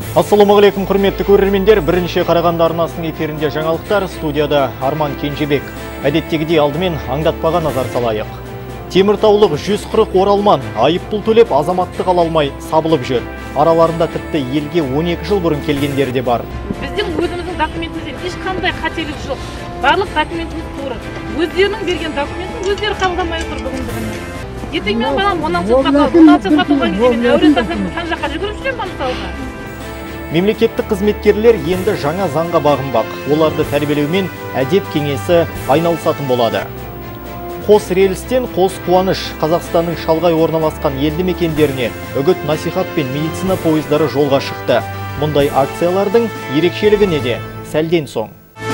Ассалаумағалейкум, құрметті көрермендер. Бірінші Қарағанды арнасының эфирінде жаңалықтар, студияда Арман Кенжебек. Әдеттегідей алдымен аңдатпаға назар салайық. Теміртаулық 140 оралман айыппұл төлеп азаматтық ала алмай сабылып жүр. Араларында тіпті елге 12 жыл бұрын келгендері де бар. Біздің өзіміздің документімізде ешқандай қателік жоқ. Барлық документіміз тура. Өздерінің берген документін өздері қабылдамай отыр бүгінгі күні. Ертең мен балам 16 жасқа толған кезде мен әуре тастап қан жаққа жүгіріп жүремін мысалға. Мемлекеттік қызметкерлер енді жаңа заңға бағынбақ. Оларды тәрбиелеумен әдеп кеңесі айналысатын болады. Қос рельстен қос қуаныш. Қазақстанның шалғай орналасқан елді мекендеріне үгіт насихат пен медицина пойыздары жолға шықты. Мұндай акциялардың ерекшелігі неде? Сәлден соң.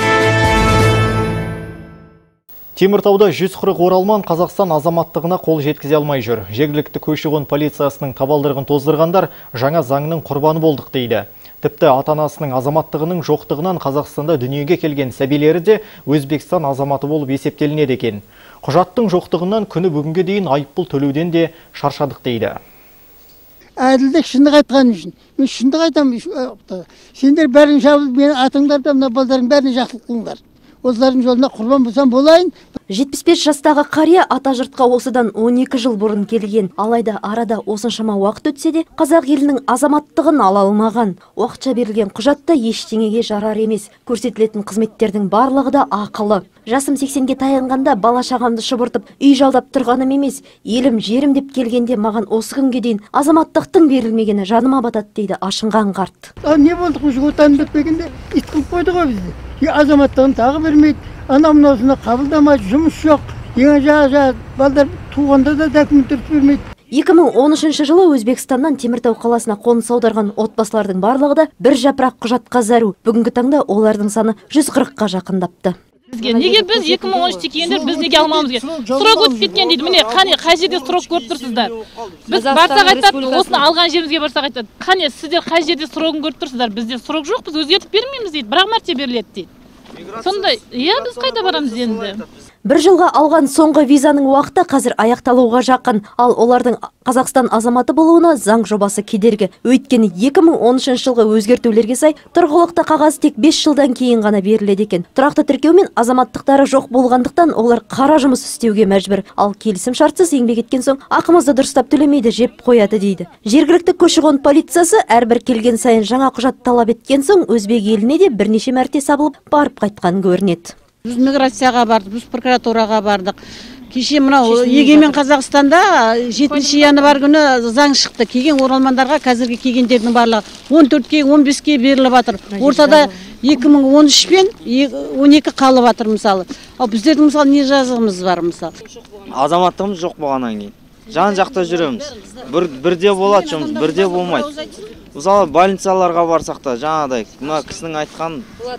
Теміртауда 140 оралман Қазақстан азаматтығына қол жеткізе алмай жүр. Жергілікті көші-қон полициясының табалдырығын тоздырғандар жаңа заңның құрбаны болдық дейді. Тіпті ата-анасының азаматтығының жоқтығынан Қазақстанда дүниеге келген сәбилері де Өзбекстан азаматы болып есептелінеді екен. Құжаттың жоқтығынан күні бүгінге дейін айыппұл төлеуден де шаршадық дейді. Әділдік шындық айтқан үшін. Мен шындық айтамын. Сендер бәрін жабылып, менің атыңдарда мына балдардың бәріне жақсылық қылыңдар. Олардың жолына құрбан болсам болайын. 75 жастағы қария ата жұртқа осыдан 12 жыл бұрын келген. Алайда арада осыншама уақыт өтсе де, қазақ елінің азаматтығын ала алмаған. Уақытша берілген құжатта ештеңеге жарар емес. Көрсетілетін қызметтердің барлығы да ақылы. Жасым 80-ге таянғанда бала шағамды шұбыртып, үй жалдап тұрғаным емес. Елім, жерім деп келгенде маған осы күнге дейін азаматтықтың берілмегені жаныма батады дейді ашынған қарт. Не болдық осы отан бітпегенде ит қылып қойды ғой бізді. Азаматтығын тағы бермейді. Анау-мынаусына қабылдамайды, жұмыс жоқ. Жаңа балдар туғанда да документтер бермейді. 2013 жылы Өзбекстаннан Теміртау қаласына қоныс аударған отбасылардың барлығы да бір жапырақ құжатқа зәру. Бүгінгі таңда олардың саны 140-қа жақындапты. Неге біз 2013-те келгендер біз неге алмамыз керек? Срок өтіп кеткен дейді. Міне, қай жерде срок көріп тұрсыздар? Біз барсақ айтады, осыны алған жерімізге барсақ айтады. Қане, сіздер қай жерде срогын көріп тұрсыздар? Бізде срок жоқ, біз өзгертіп бермейміз дейді. Бірақ мәрте беріледі дейді. Сондай, біз қайда барамыз енді? Бір жылға алған соңғы визаның уақыты қазір аяқталуға жақын, ал олардың Қазақстан азаматы болуына заң жобасы кедергі. Өйткені 2013 жылғы өзгертулерге сай тұрғылықты қағаз тек 5 жылдан кейін ғана беріледі екен. Тұрақты тіркеу мен азаматтықтары жоқ болғандықтан олар қара жұмыс істеуге мәжбүр. Ал келісім шартсыз еңбек еткен соң ақымызды дұрыстап төлемейді, жеп қояды дейді. Жергілікті көші-қон полициясы әрбір келген сайын жаңа құжат талап еткен соң Өзбек еліне де бірнеше мәрте сабылып барып қайтқан көрінеді. Біз миграцияға бардық, біз прокуратураға бардық. Кеше мынау егемен Қазақстанда 7 январь күні заң шықты. Келген оралмандарға қазіргі келгендердің барлығы 14-ке, 15-ке беріліп жатыр. Ортада 2013 пен 12 қалып жатыр мысалы. Ал біздердің мысалы не жазығымыз бар мысалы? Азаматтығымыз жоқ болғаннан кейін. Жан жақта жүреміз. Бірде болады жұмыс, бірде болмайды. Мысалы больницаларға барсақ та жаңағыдай мына кісінің айтқан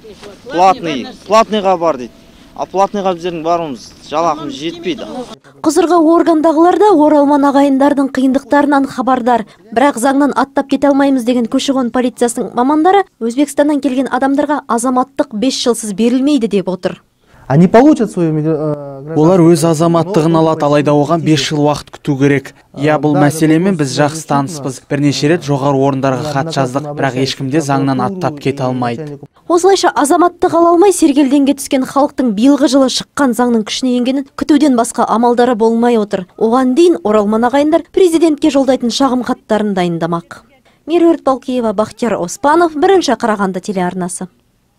платныйға бар дейді. Ал платныйға біздердің баруымыз жалақымыз жетпейді. Құзырғы органдағылар да оралман ағайындардың қиындықтарынан хабардар. Бірақ заңнан аттап кете алмаймыз деген көші-қон полициясының мамандары Өзбекстаннан келген адамдарға азаматтық 5 жылсыз берілмейді деп отыр. Они получат свою Олар өз азаматтығын алады, алайда оған 5 жыл уақыт күту керек. Бұл мәселемен біз жақсы таныспыз. Бірнеше рет жоғары орындарға хат жаздық, бірақ ешкімде заңнан аттап кете алмайды. Осылайша азаматтық ала алмай сергелденге түскен халықтың биылғы жылы шыққан заңның күшіне енгенін күтуден басқа амалдары болмай отыр. Оған дейін оралман ағайындар президентке жолдайтын шағым хаттарын дайындамақ. Меруерт Балкиева, Бахтияр Оспанов, бірінші Қарағанды телеарнасы.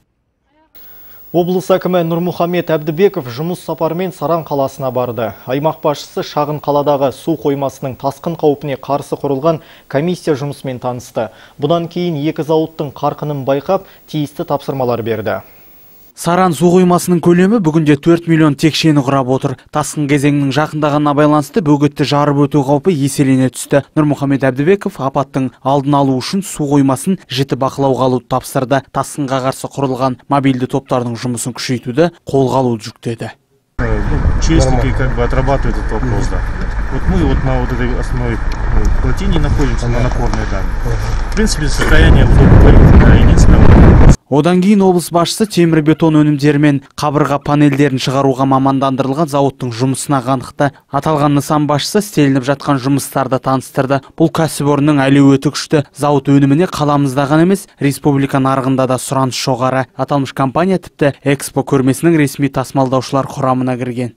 Облыс әкімі Нұрмұхамед Әбдібеков жұмыс сапарымен Саран қаласына барды. Аймақ басшысы шағын қаладағы су қоймасының тасқын қаупіне қарсы құрылған комиссия жұмысымен танысты. Бұдан кейін екі зауыттың қарқынын байқап, тиісті тапсырмалар берді. Саран су қоймасының көлемі бүгінде 4 миллион текшені құрап отыр. Тасқын кезеңінің жақындағанына байланысты бөгетті жарып өту қаупі еселене түсті. Нұрмұхамед Әбдібеков апаттың алдын алу үшін су қоймасын жіті бақылауға алуды тапсырды. Тасқынға қарсы құрылған мобильді топтардың жұмысын күшейтуді қолға алуды жүктеді. Честники отрабатывают этот вопрос, да. Вот мы на вот этой основной плотине находимся на напорной даме. В принципе, состояние единственного Одан кейін облыс басшысы темір бетон өнімдері мен қабырға панельдерін шығаруға мамандандырылған зауыттың жұмысына қанықты. Аталған нысан басшысы істелініп жатқан жұмыстарды таныстырды. Бұл кәсіпорынның әлеуеті күшті. Зауыт өніміне қаламызда ғана емес, республика нарығында да сұраныс жоғары. Аталмыш компания тіпті Экспо көрмесінің ресми тасымалдаушылар құрамына кірген.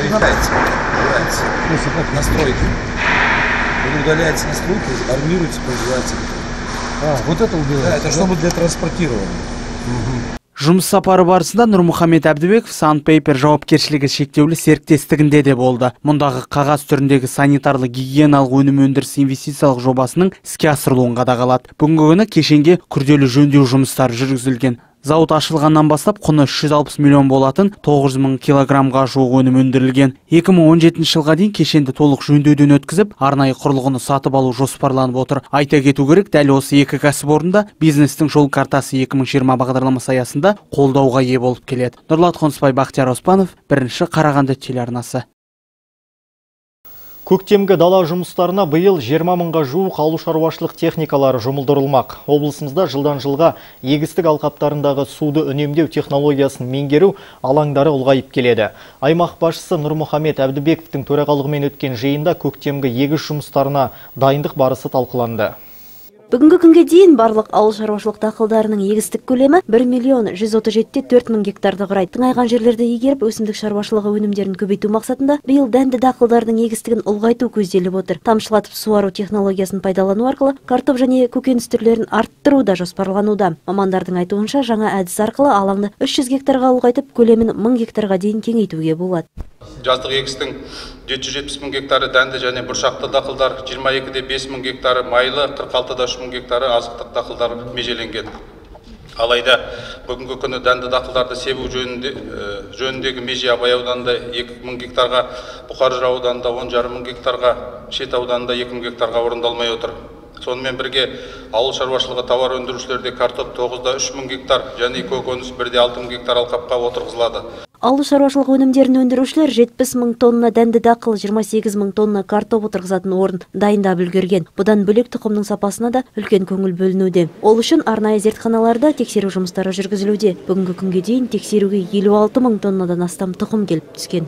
Удаляется настройка, армируется, производится. Вот это убирается. Да, это чтобы для транспортирования. Жұмыс сапары барысында Нұрмұхамед Әбдібеков Санпейпер жауапкершілігі шектеулі серіктестігінде де болды. Мұндағы қағаз түріндегі санитарлы гигиеналық өнім өндірісі инвестициялық жобасының іске асырылуын қадағалады. Бүгінгі күні кешенге күрделі жөндеу жұмыстары жүргізілген. Зауыт ашылғаннан бастап құны 360 миллион болатын 900 000 килограммға жуық өнім өндірілген. 2017 жылға дейін кешенді толық жөндеуден өткізіп, арнайы құрылғыны сатып алу жоспарланып отыр. Айта кету керек, дәл осы екі кәсіпорында бизнестің жол картасы 2020 бағдарламасы аясында қолдауға ие болып келеді. Нұрлат Қонысбай, Бақтияр Оспанов, бірінші Қарағанды телеарнасы. Көктемгі дала жұмыстарына биыл 20 мыңға жуық ауыл шаруашылық техникалары жұмылдырылмақ. Облысымызда жылдан жылға егістік алқаптарындағы суды үнемдеу технологиясын меңгеру алаңдары ұлғайып келеді. Аймақ басшысы Нұрмұхамед Әбдібековтің төрағалығымен өткен жиында көктемгі егіс жұмыстарына дайындық барысы талқыланды. Бүгінгі күнге дейін барлық ауыл шаруашылық дақылдарының егістік көлемі 1,137,4 мың гектарды құрайды. Тыңайған жерлерді игеріп, өсімдік шаруашылығы өнімдерін көбейту мақсатында биыл дәнді дақылдардың егістігін ұлғайту көзделіп отыр. Тамшылатып суару технологиясын пайдалану арқылы картоп және көкөніс түрлерін арттыру да жоспарлануда. Мамандардың айтуынша, жаңа әдіс арқылы алаңды 300 гектарға ұлғайтып, көлемін 1000 гектарға дейін кеңейтуге болады. Жаздық егістің 770 мың гектары дәнді және бұршақты дақылдар, 22-де 5 мың гектары майлы, 46-да 3 мың гектары азықтық дақылдар межеленген. Алайда бүгінгі күні дәнді дақылдарды себу жөніндегі меже Абай ауданында 2 мың гектарға, Бұқар Жырау ауданында 10,5 мың гектарға, Шет ауданында 2 мың гектарға орындалмай отыр. Сонымен бірге ауыл шаруашылығы тауар өндірушілерде картоп 9-да 3 мың гектар және көкөніс 1-де 6 мың гектар алқапқа отырғызылады. Ауыл шаруашылық өнімдерін өндірушілер 70 мың тонна дәнді дақыл, 28 мың тонна картоп отырғызатын орын дайындап үлгерген. Бұдан бөлек тұқымның сапасына да үлкен көңіл бөлінуде. Ол үшін арнайы зертханаларда тексеру жұмыстары жүргізілуде. Бүгінгі күнге дейін тексеруге 56 мың тоннадан астам тұқым келіп түскен.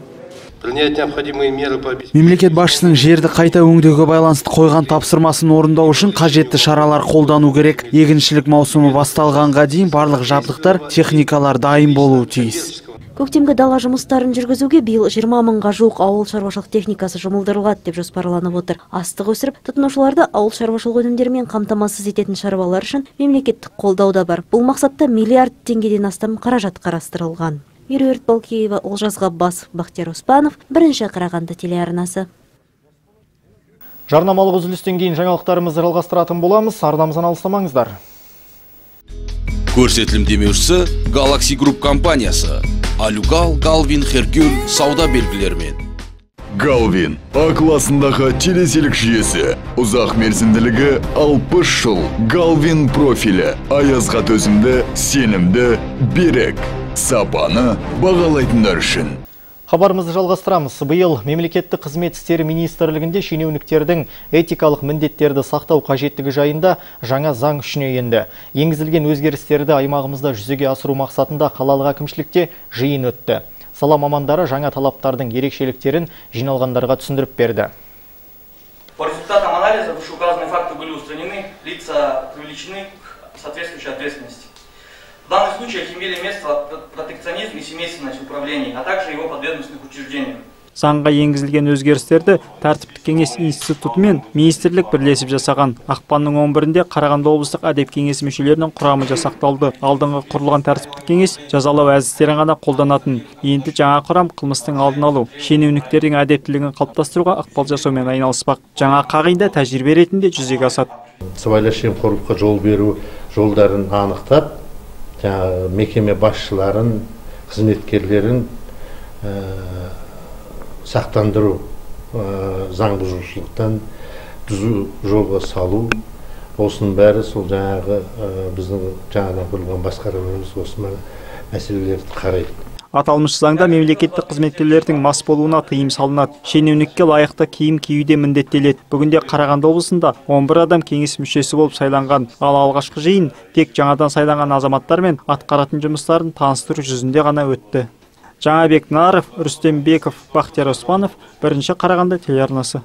Мемлекет басшысының жерді қайта өңдеуге байланысты қойған тапсырмасын орындау үшін қажетті шаралар қолдану керек. Егіншілік маусымы басталғанға дейін барлық жабдықтар, техникалар дайын болуы тиіс. Көктемгі дала жұмыстарын жүргізуге биыл 20 мыңға жуық ауыл шаруашылық техникасы жұмылдырылады деп жоспарланып отыр. Астық өсіріп, тұтынушыларды ауыл шаруашылық өнімдерімен қамтамасыз ететін шаруалар үшін мемлекеттік қолдау да бар. Бұл мақсатта миллиард теңгеден астам қаражат қарастырылған. Меруерт Балкеева, Олжас Ғаббасов, Бақтияр Оспанов, бірінші Қарағанды телеарнасы. Жарнамалық үзілістен кейін жаңалықтарымызды жалғастыратын боламыз. Арнамыздан алыстамаңыздар. Көрсетілім демеушісі Galaxy Group компаниясы. Алюгал, Галвин, Херкюль сауда белгілерімен. Галвин А классындағы телеселік жүйесі. Ұзақ мерзімділігі 60 жыл. Галвин профилі. Аязға төзімді, сенімді, берік. Сапаны бағалайтындар үшін. Хабарымызды жалғастырамыз. Биыл мемлекеттік қызмет істері министрлігінде шенеуніктердің этикалық міндеттерді сақтау қажеттігі жайында жаңа заң күшіне енді. Енгізілген өзгерістерді аймағымызда жүзеге асыру мақсатында қалалық әкімшілікте жиын өтті. Сала мамандары жаңа талаптардың ерекшеліктерін жиналғандарға түсіндіріп берді. По результатам анализа вышеуказанные факты были устранены, лица привлечены к соответствующей ответственности. В данных случаях имели место протекционизм и семейственность в управлении, а также его подведомственных учреждениях. Заңға енгізілген өзгерістерді тәртіптік кеңес институты мен министрлік бірлесіп жасаған. Ақпанның 11-інде Қарағанды облыстық әдеп кеңесі мүшелерінің құрамы жасақталды. Алдыңғы құрылған тәртіптік кеңес жазалау әдістерін ғана қолданатын. Енді жаңа құрам қылмыстың алдын алу, шенеуніктердің әдептілігін қалыптастыруға ықпал жасаумен айналыспақ. Жаңа қағида тәжірибе ретінде жүзеге асады. Сыбайлас жемқорлыққа жол беру жолдарын анықтап, мекеме басшыларын, қызметкерлерін сақтандыру, заң бұзушылықтан түзу жолға салу, осының бәрі сол жаңағы біздің жаңадан құрылған басқармамыз осы мәселелерді қарайды. Аталмыш заңда мемлекеттік қызметкерлердің мас болуына тыйым салынады. Шенеунікке лайықты киім киюде міндеттеледі. Бүгінде Қарағанды облысында 11 адам кеңес мүшесі болып сайланған. Ал алғашқы жиын тек жаңадан сайланған азаматтармен атқаратын жұмыстарын таныстыру жүзінде ғана өтті. Жаңабек Наров, Рүстембеков, Бақтияр Оспанов, бірінші Қарағанды телеарнасы.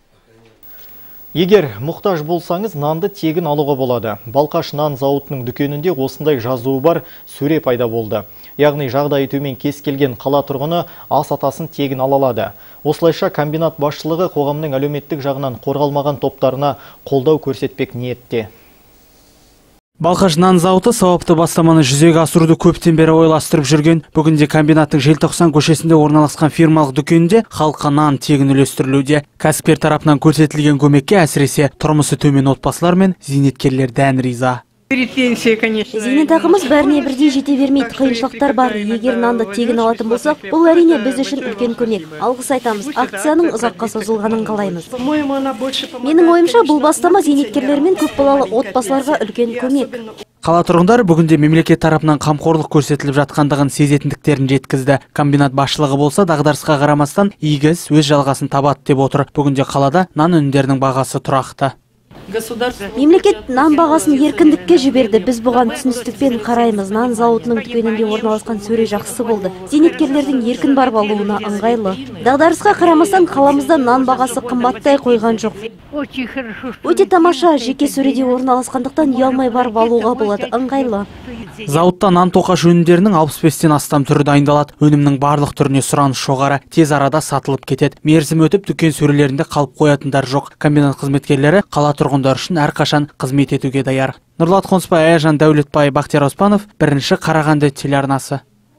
Егер мұқтаж болсаңыз, нанды тегін алуға болады. Балқаш нан зауытының дүкенінде осындай жазуы бар сөре пайда болды. Яғни жағдайы төмен кез келген қала тұрғыны ас атасын тегін ала алады. Осылайша комбинат басшылығы қоғамның әлеуметтік жағынан қорғалмаған топтарына қолдау көрсетпек ниетте. Балқаш нан зауыты сауапты бастаманы жүзеге асыруды көптен бері ойластырып жүрген. Бүгінде комбинаттың Желтоқсан көшесінде орналасқан фирмалық дүкенінде халыққа нан тегін үлестірілуде. Кәсіпкер тарапынан көрсетілген көмекке әсіресе тұрмысы төмен отбасылар мен зейнеткерлер дән риза. Зейнетақымыз бәріне бірдей жете бермейді, қиыншылықтар бар. Егер нанды тегін алатын болсақ, бұл әрине біз үшін үлкен көмек. Алғыс айтамыз, акцияның ұзаққа созылғанын қалаймыз. Менің ойымша, бұл бастама зейнеткерлер мен көпбалалы отбасыларға үлкен көмек. Қала тұрғындары бүгінде мемлекет тарапынан қамқорлық көрсетіліп жатқандығын сезетіндіктерін жеткізді. Комбинат басшылығы болса, дағдарысқа қарамастан игі іс өз жалғасын табады деп отыр. Бүгінде қалада нан өнімдерінің бағасы тұрақты. Мемлекет нан бағасын еркіндікке жіберді. Біз бұған түсіністікпен қараймыз. Нан зауытының дүкенінде орналасқан сөре жақсы болды. Зейнеткерлердің еркін барып алуына ыңғайлы. Дағдарысқа қарамастан қаламызда нан бағасы қымбаттай қойған жоқ. Өте тамаша, жеке сөреде орналасқандықтан ұялмай барып алуға болады, ыңғайлы. Зауытта нан тоқаш өнімдерінің 65-тен астам түрі дайындалады. Өнімнің барлық түріне сұраныс жоғары, тез арада сатылып кетеді. Мерзім өтіп дүкен сөрелерінде қалып қоятындар жоқ. Комбинат қызметкерлері қала тұрғындар үшін әрқашан қызмет етуге даяр. Нұрлат Қонысбай, Аяжан Дәулетбай, Бақтияр Оспанов, бірінші Қарағанды телеарнасы.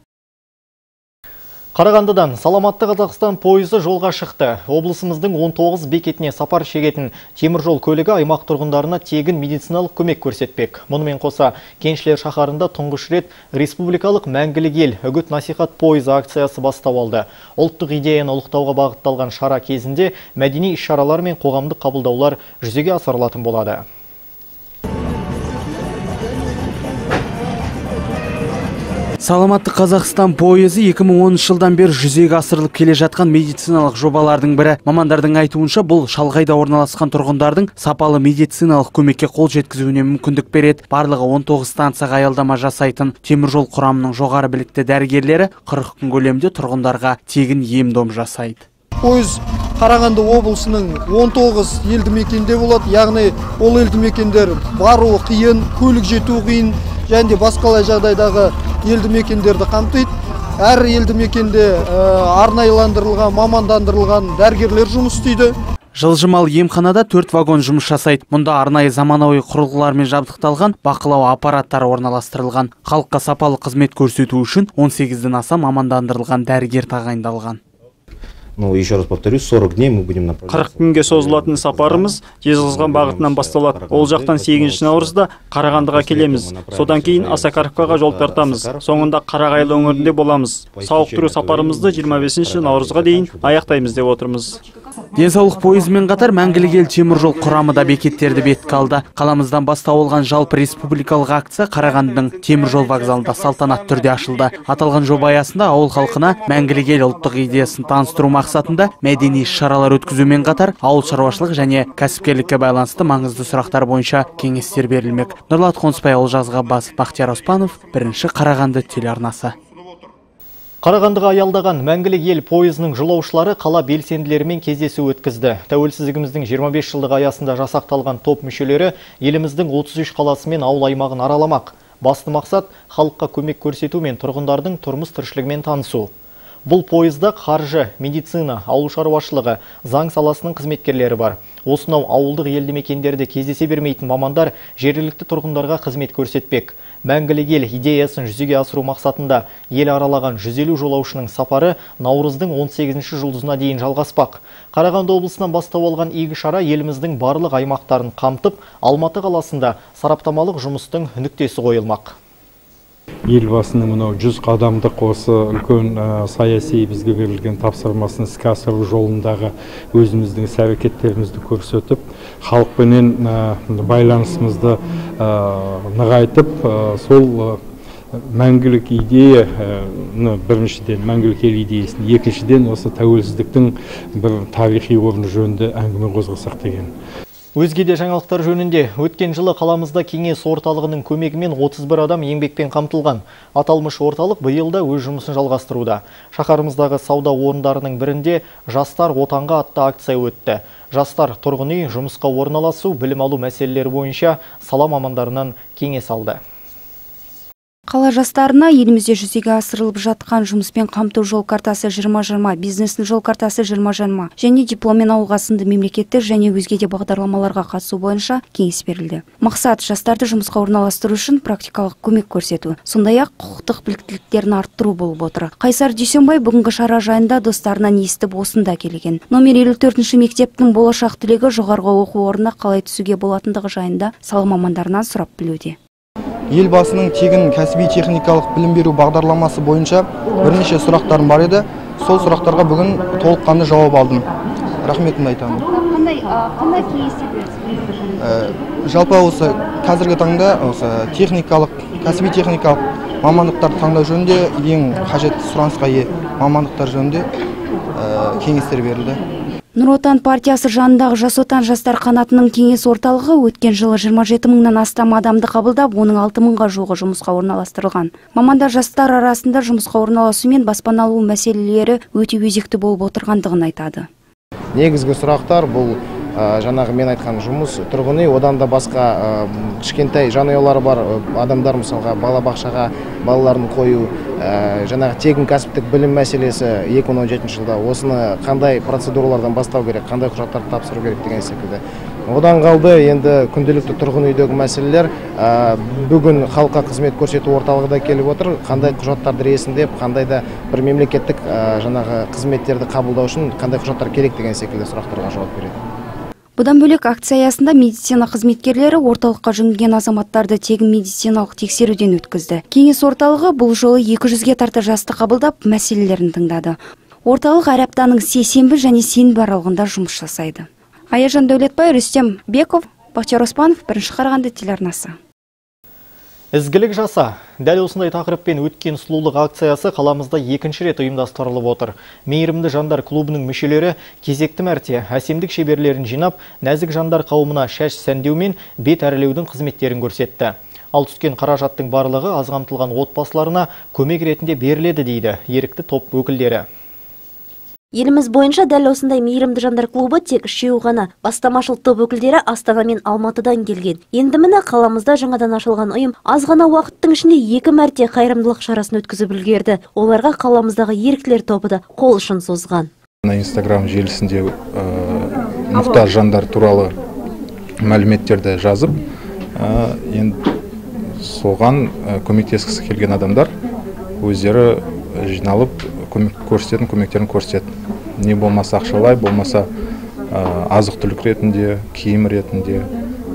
Қарағандыдан саламатты Қазақстан пойызы жолға шықты. Облысымыздың 19 бекетіне сапар шегетін теміржол көлігі аймақ тұрғындарына тегін медициналық көмек көрсетпек. Мұнымен қоса, Кеншілер шаһарында тұңғыш рет республикалық мәңгілік ел үгіт-насихат пойызы акциясы бастау алды. Ұлттық идеяны ұлықтауға бағытталған шара кезінде мәдени іс-шаралар мен қоғамдық қабылдаулар жүзеге асырылатын болады. Саламатты Қазақстан пойызы 2010 жылдан бері жүзеге асырылып келе жатқан медициналық жобалардың бірі. Мамандардың айтуынша бұл шалғайда орналасқан тұрғындардың сапалы медициналық көмекке қол жеткізуіне мүмкіндік береді. Барлығы 19 станцияға аялдама жасайтын теміржол құрамының жоғары білікті дәрігерлері 40 күн көлемде тұрғындарға тегін ем-дом жасайды. Пойыз Қарағанды облысының 19 елді мекенде болады, яғни ол елді мекендер баруы қиын, көлік жету қиын, және басқалай жағдайдағы елді мекендерді қамтиды. Әр елді мекенде арнайыландырылған, мамандандырылған дәрігерлер жұмыс істейді. Жылжымалы емханада 4 вагон жұмыс жасайды. Мұнда арнайы заманауи құрылғылармен жабдықталған бақылау аппараттары орналастырылған. Халыққа сапалы қызмет көрсету үшін 18-ден аса мамандандырылған дәрігер тағайындалған. Ну, еще раз повторюсь, 40 дней мы будем направлять. 40 күнге созылатын сапарымыз Жезқазған бағытынан басталады. Ол жақтан 8 наурызда Қарағандыға келеміз. Содан кейін Асакаровкаға жол тартамыз. Соңында Қарағайлы өңірінде боламыз. Сауықтыру сапарымызды 25 наурызға дейін аяқтаймыз деп отырмыз. Денсаулық пойызымен қатар мәңгілік ел теміржол құрамы да бекеттерді бетке алды. Қаламыздан бастау алған жалпы республикалық акция Қарағандының теміржол вокзалында салтанат түрде ашылды. Аталған жоба аясында ауыл халқына мәңгілік ел ұлттық идеясын таныстыру мақсатында мәдени шаралар өткізумен қатар ауыл шаруашылық және кәсіпкерлікке байланысты маңызды сұрақтар бойынша кеңестер берілмек. Нұрлат Қонысбай, Олжас Ғаббасов, Бақтияр Оспанов, бірінші Қарағанды телеарнасы. Қарағандыға аялдаған мәңгілік ел пойызының жолаушылары қала белсенділерімен кездесу өткізді. Тәуелсіздігіміздің 25 жылдығы аясында жасақталған топ мүшелері еліміздің 33 қаласы мен ауыл аймағын араламақ. Басты мақсат халыққа көмек көрсету мен тұрғындардың тұрмыс тіршілігімен танысу. Бұл пойызда қаржы, медицина, ауыл шаруашылығы, заң саласының қызметкерлері бар. Осынау ауылдық елді мекендерде кездесе бермейтін мамандар жергілікті тұрғындарға қызмет көрсетпек. Мәңгілік ел идеясын жүзеге асыру мақсатында ел аралаған 150 жолаушының сапары наурыздың 18-ші жұлдызына дейін жалғаспақ. Қарағанды облысынан бастау алған игі шара еліміздің барлық аймақтарын қамтып, Алматы қаласында сараптамалық жұмыстың нүктесі қойылмақ. Елбасының мынау 100 қадамдық осы үлкен саяси бізге берілген тапсырмасын іске асыру жолындағы өзіміздің іс-әрекеттерімізді көрсетіп, халықпенен байланысымызды нығайтып, сол мәңгілік идея, біріншіден мәңгілік ел идеясын, екіншіден осы тәуелсіздіктің бір тарихи орны жөнінде әңгіме қозғасақ деген. Өзге де жаңалықтар жөнінде өткен жылы қаламызда кеңес орталығының көмегімен 31 адам еңбекпен қамтылған. Аталмыш орталық биыл да өз жұмысын жалғастыруда. Шаһарымыздағы сауда орындарының бірінде жастар отанға атты акция өтті. Жастар тұрғын үй, жұмысқа орналасу, білім алу мәселелері бойынша сала мамандарынан кеңес алды. Қала жастарына елімізде жүзеге асырылып жатқан жұмыспен қамту жол картасы 2020, бизнестің жол картасы 2020 және дипломмен ауылға сынды мемлекеттік және өзге де бағдарламаларға қатысу бойынша кеңес берілді. Мақсат жастарды жұмысқа орналастыру үшін практикалық көмек көрсету, сондай-ақ құқықтық біліктіліктерін арттыру болып отыр. Қайсар Дүйсенбай бүгінгі шара жайында достарынан естіп осында келген. Номер 54-ші мектептің болашақ түлегі жоғарғы оқу орнына қалай түсуге болатындығы жайында сала мамандарынан сұрап білуде. Елбасының тегін кәсіби техникалық білім беру бағдарламасы бойынша бірнеше сұрақтарым бар еді. Сол сұрақтарға бүгін толыққанды жауап алдым. Рахметімді айтамын. Қандай кеңестер бересіз? Жалпы осы қазіргі таңда осы кәсіби техникалық мамандықтар таңдау жөнінде ең қажетті сұранысқа ие мамандықтар жөнінде кеңестер берілді. Нұр Отан партиясы жанындағы Жас Отан жастар қанатының кеңес орталығы өткен жылы 27 мыңнан астам адамды қабылдап, оның 6 мыңға жуығы жұмысқа орналастырылған. Мамандар жастар арасында жұмысқа орналасу мен баспана алу мәселелері өте өзекті болып отырғандығын айтады. Негізгі сұрақтар бұл жаңағы мен айтқан жұмыс, тұрғын үй, одан да басқа кішкентай жанұялары бар адамдар, мысалға балабақшаға балаларын қою, жаңағы тегін кәсіптік білім мәселесі 2017 жылда осыны қандай процедуралардан бастау керек, қандай құжаттарды тапсыру керек деген секілді. Одан қалды енді күнделікті тұрғын үйдегі мәселелер, бүгін халыққа қызмет көрсету орталығы да келіп отыр, қандай құжаттарды ресімдеп, қандай да бір мемлекеттік жаңағы қызметтерді қабылдау үшін қандай құжаттар керек деген секілді сұрақтарға жауап береді. Бұдан бөлек акция аясында медицина қызметкерлері орталыққа жүгінген азаматтарды тегін медициналық тексеруден өткізді. Кеңес орталығы бұл жолы 200-ге тарта жасты қабылдап мәселелерін тыңдады. Орталық әр аптаның сейсенбі және сенбі аралығында жұмыс жасайды. Аяжан Дәулетбай, Рүстем Беков, Бақтияр Оспанов, Бірінші Қарағанды телеарнасы. Ізгілік жаса. Дәл осындай тақырыппен өткен сұлулық акциясы қаламызда екінші рет ұйымдастырылып отыр. Мейірімді жандар клубының мүшелері кезекті мәрте әсемдік шеберлерін жинап, нәзік жандар қауымына шаш сәндеу мен бет әрлеудің қызметтерін көрсетті. Ал түскен қаражаттың барлығы аз қамтылған отбасыларына көмек ретінде беріледі дейді ерікті топ өкілдері. Еліміз бойынша дәл осындай мейірімді жандар клубы тек үшеу ғана. Бастамашыл топ өкілдері Астана мен Алматыдан келген. Енді міне қаламызда жаңадан ашылған ұйым аз ғана уақыттың ішінде 2 мәрте қайырымдылық шарасын өткізіп үлгерді. Оларға қаламыздағы еріктілер тобы да қол ұшын созған. Инстаграм желісінде мұқтаж жандар туралы мәліметтерді жазып, енді соған көмектескісі келген адамдар өздері жиналып көмектерін көрсетеді. Не болмаса ақшалай, болмаса азық түлік ретінде, киім ретінде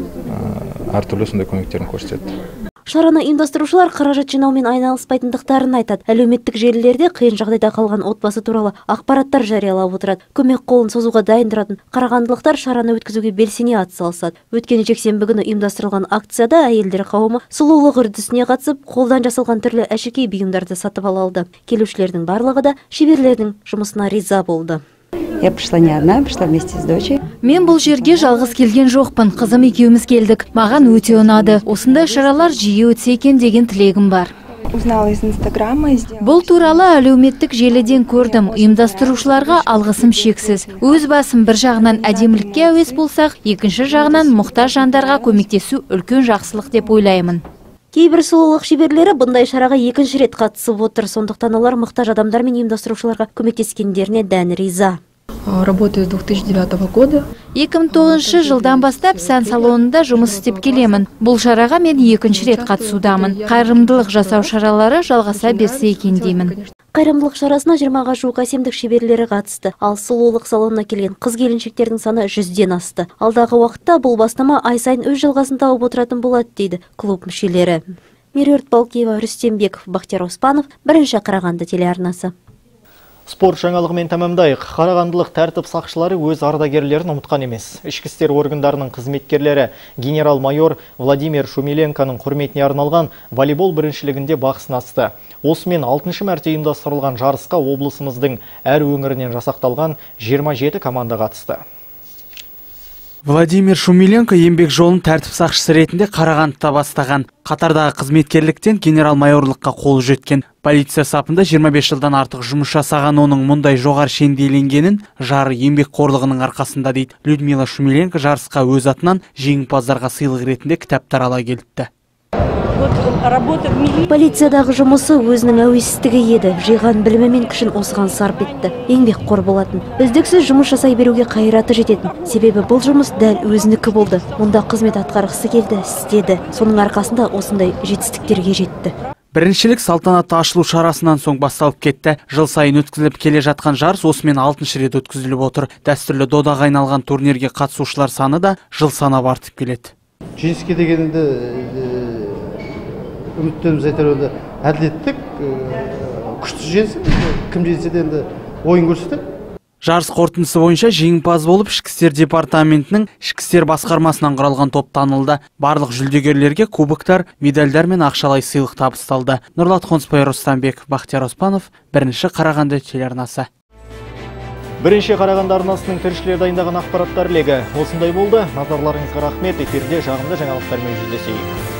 әртүрлі сондай көмектерін көрсетеді. Шараны ұйымдастырушылар қаражат жинаумен айналыспайтындықтарын айтады. Әлеуметтік желілерде қиын жағдайда қалған отбасы туралы ақпараттар жариялап отырады. Көмек қолын созуға дайын тұратын қарағандылықтар шараны өткізуге белсене атсалысады. Өткен жексенбі күні ұйымдастырылған акцияда әйелдер қауымы сұлулық үрдісіне қатысып, қолдан жасалған түрлі әшекей бұйымдарды сатып алды. Келушілердің барлығы да шеберлердің жұмысына риза болды. Я пришла не одна, пришла вместе с дочей. Мен бұл жерге жалғыз келген жоқпын. Қызым екеуміз келдік. Маған өте ұнады. Осындай шаралар жиі өтсе екен деген тілегім бар. Узнала из Инстаграма. Бұл туралы әлеуметтік желіден көрдім. Ұйымдастырушыларға алғысым шексіз. Өз басым бір жағынан әдемілікке әуес болсақ, екінші жағынан мұқтаж жандарға көмектесу үлкен жақсылық деп ойлаймын. Кейбір сұлулық шеберлері бұндай шараға екінші рет қатысып отыр. Сондықтан олар мұқтаж адамдар мен ұйымдастырушыларға көмектескендеріне дән риза. Работаю с 2009 года. 2009 жылдан бастап сән салонында жұмыс істеп келемін. Бұл шараға мен екінші рет қатысудамын. Қайырымдылық жасау шаралары жалғаса берсе екен деймін. Қайырымдылық шарасына 20-ға жуық әсемдік шеберлері қатысты. Ал сұлулық салонына келген қыз-келіншектердің саны 100-ден асты. Алдағы уақытта бұл бастама ай сайын өз жалғасын тауып отыратын болады дейді клуб мүшелері. Меруерт Балкиева, Рүстем Беков, Бақтияр Оспанов, Бірінші Қарағанды телеарнасы. Спорт жаңалығымен тәмамдайық. Қарағандылық тәртіп сақшылары өз ардагерлерін ұмытқан емес. Ішкі істер органдарының қызметкерлері генерал-майор Владимир Шумиленконың құрметіне арналған волейбол біріншілігінде бақ сынасты. Осымен 6-шы мәрте ұйымдастырылған жарысқа облысымыздың әр өңірінен жасақталған 27 команда қатысты. Владимир Шумиленко еңбек жолын тәртіп сақшысы ретінде Қарағандыда бастаған. Қатардағы қызметкерліктен генерал-майорлыққа қолы жеткен. Полиция сапында 25 жылдан артық жұмыс жасаған оның мұндай жоғары шенде иеленгенін жары еңбек қорлығының арқасында дейді. Людмила Шумиленко жарысқа өз атынан жеңімпаздарға сыйлық ретінде кітаптар ала келіпті. Полициядағы жұмысы өзінің әуесіздігі еді. Жиған білімі мен күшін осыған сарп етті. Еңбек қор болатын. Үздіксіз жұмыс жасай беруге қайраты жететін. Себебі бұл жұмыс дәл өзінікі болды. Мұнда қызмет атқарғысы келді, істеді. Соның арқасында осындай жетістіктерге жетті. Біріншілік салтанатты ашылу шарасынан соң басталып кетті. Жыл сайын өткізіліп келе жатқан жарыс осымен 6-шы рет өткізіліп отыр. Дәстүрлі додаға айналған турнирге қатысушылар саны да жыл санап артып келеді. Жеңіске дегенде үміттеріміз айтар енді әділеттік, күшті жеңсін, кім жеңсе де енді ойын көрсетеді. Жарыс қорытындысы бойынша жеңімпаз болып Ішкі істер департаментінің Ішкі істер басқармасынан құралған топ танылды. Барлық жүлдегерлерге кубоктар, медальдар мен ақшалай сыйлық табысталды. Нұрлат Қонысбай, Рустамбек, Бақтияр Оспанов, бірінші Қарағанды телеарнасы. Бірінші Қарағанды арнасының тілшілері дайындаған ақпараттар легі осындай болды. Назарларыңызға рахмет. Эфирде жағымды жаңалықтармен жүздесейік.